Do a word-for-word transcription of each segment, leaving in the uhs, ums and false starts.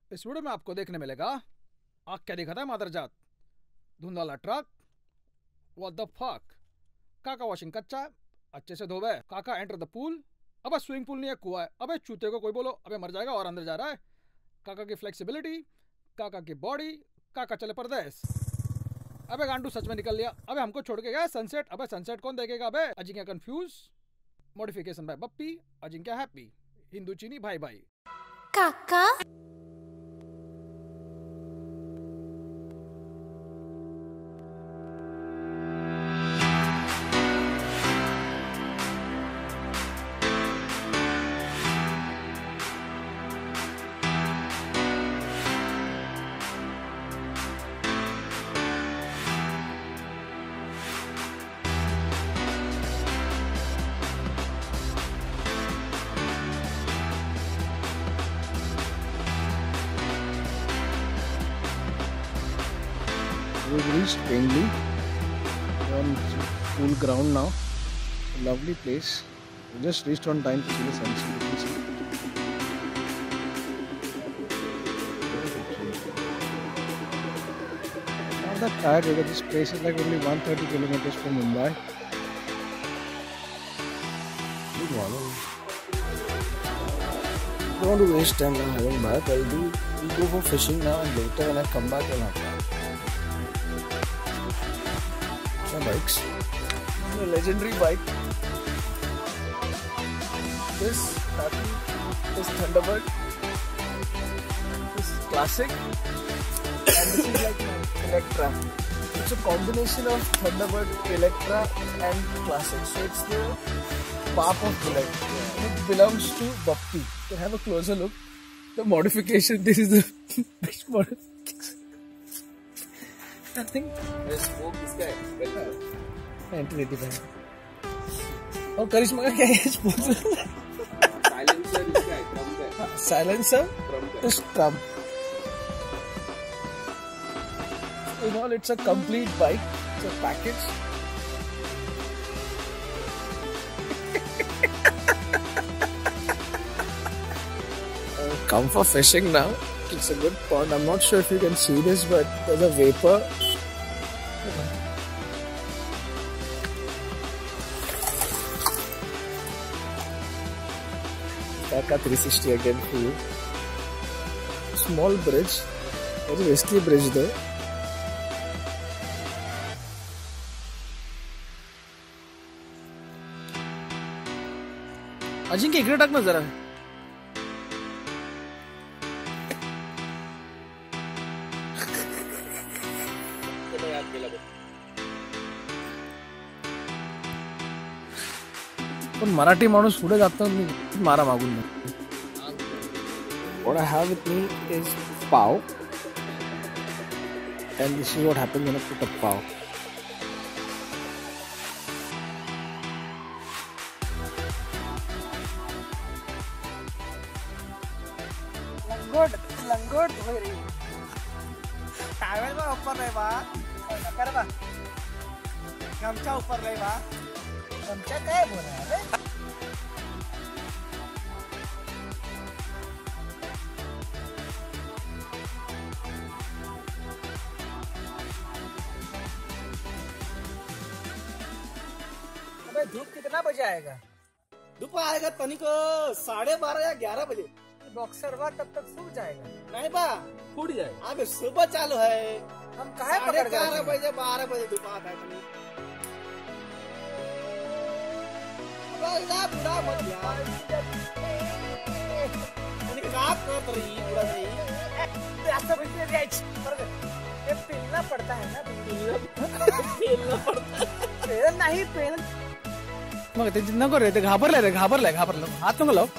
इस वीडियो में आपको देखने मिलेगा आग क्या दिखाता है मादरजात, धुंधला ट्रक, व्हाट द फक, काका वॉशिंग कच्चा है, अच्छे से धोवे, काका एंटर द पूल, अबे स्विमिंग पूल नहीं है कुआ है, अबे चूते को कोई बोलो अबे मर जाएगा और अंदर जा रहा है, काका की फ्लेक्सिबिलिटी, काका की बॉडी, काका चले परदेश, अबे गांडू सच में निकल लिया, अबे हमको छोड़ के गया सनसेट, अबे सनसेट कौन देखेगा, अबे Ajinkya confuse, modification by Bappi, Ajinkya happy, हिंदू चीनी भाई भाई। काका We've reached Pedli. We're on full ground now. A lovely place. We just reached on time to see the sunset. Not that tired because this place is like only one hundred thirty kilometers from Mumbai. Good morning. Don't want to waste time now heading back. I'll do. We'll go for fishing now and later when I come back I'll have bikes. A legendary bike. This Pali, this Thunderbird, this is classic, and this is like Electra. It's a combination of Thunderbird, Electra, and classic. So it's the pop of bullet. And it belongs to Bappi. You can have a closer look. The modification. This is the best modification. Nothing. nineteen eighty-five. और करिश्मा का क्या है sponsor? Silencer इसका है, ट्रम का। Silencer, this ट्रम. In all, it's a complete bike. It's a package. uh, come for fishing now. It's a good pond. I'm not sure if you can see this, but there's a vapor. Kaka three sixty again for you. Small bridge. Very risky bridge though. Ajinkya इकडे टाक ना जरा. पण मराठी माणूस पुढे जातो मारा मागून. What I have with me is pav, and this is what happens when I put a pav. लंगोट लंगोट भरी टावेल में ऊपर ले बा कर बा गमछा ऊपर ले बा गमछा काय बोला रे अबे धूप कितना बजे आएगा? धूप आएगा तनिक साढ़े बारह या ग्यारह बजे. बॉक्सर बा तब तक सूख जाएगा. नहीं बा फूट जाए. अबे सुबह चालू है. हम कहाँ पकड़ गए? ग्यारह बजे बारह बजे धूप आता है. बुरा बुरा मत यार. काम कर रही बुरा नहीं. ऐसा बच्चे जायच. ये पेलना पड़ता है ना. पेलना पड़ता है. पेल नहीं पेल. मग ते नको रे, ते घाबरले रे, घाबरले घाबरले हात नको लाव.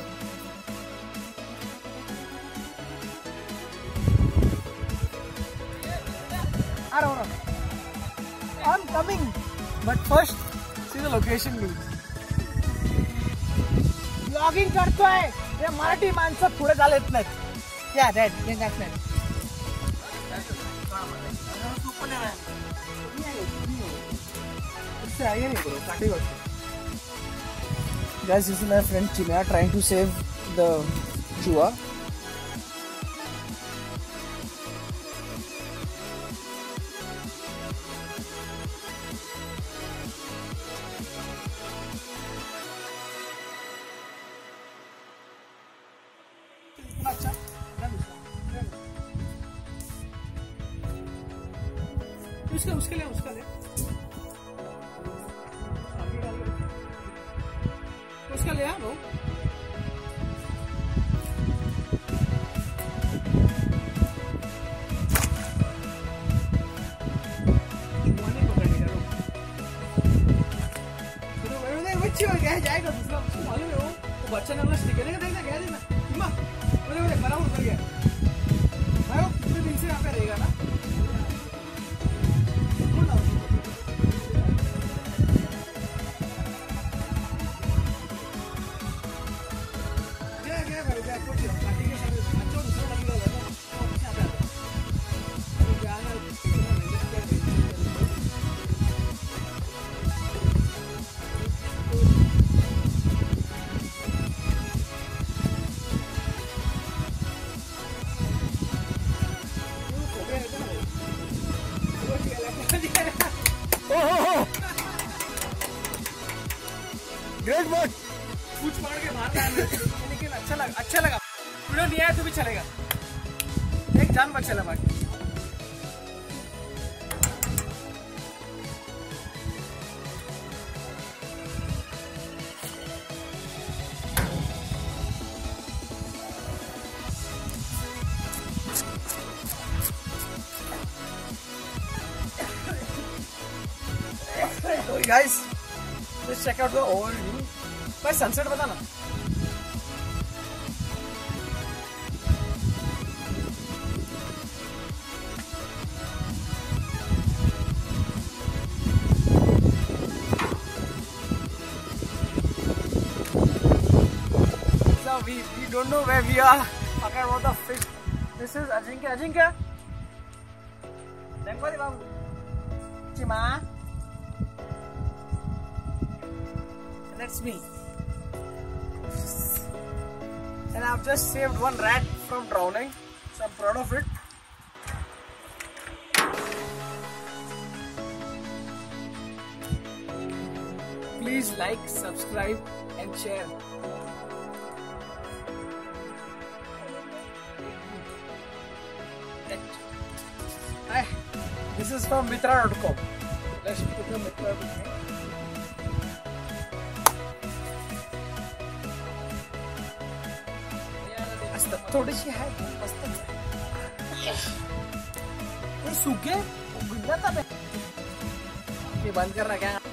I don't know. I'm coming, but first see the location news. Vlogging करतोय. हे मराठी माणसं पुढे चालत नाहीत. Yeah, that, yeah, that's it. इससे आगे नहीं करो, काटी बस. Guys, this is my friend China trying to save the chua. उसका उसके लिए उसका ले उसका ले आ वो बच्ची हो गया जाएगा दूसरा उसको मालूम है वो तो बच्चा ने अपना स्टिक लेगा देखना गया देखना इमा बोले बोले बराबर कर गया भाई वो कितने दिन से यहाँ पे रहेगा ना गया गया भाई गया कुछ पार्टी के साथ बच्चों दूसरा लगेगा ना यहाँ पे आता ग्रेट वर्क। कुछ मार के मार रहा है लेकिन अच्छा लगा अच्छा लगा वीडियो नहीं आया तो भी चलेगा एक जान बच चला बाकी तो guys let's check out the overview भाई सनसेट बता ना so we we don't know where we are talking about the fish this is Ajinkya Ajinkya Dempari babu Chima that's me and I've just saved one rat from drowning so I'm proud of it. Please like, subscribe and share. Hi, this is from mitra dot com. Let's put the mitra dot com. थोडीशी आहे मस्त सूखे बंद करना क्या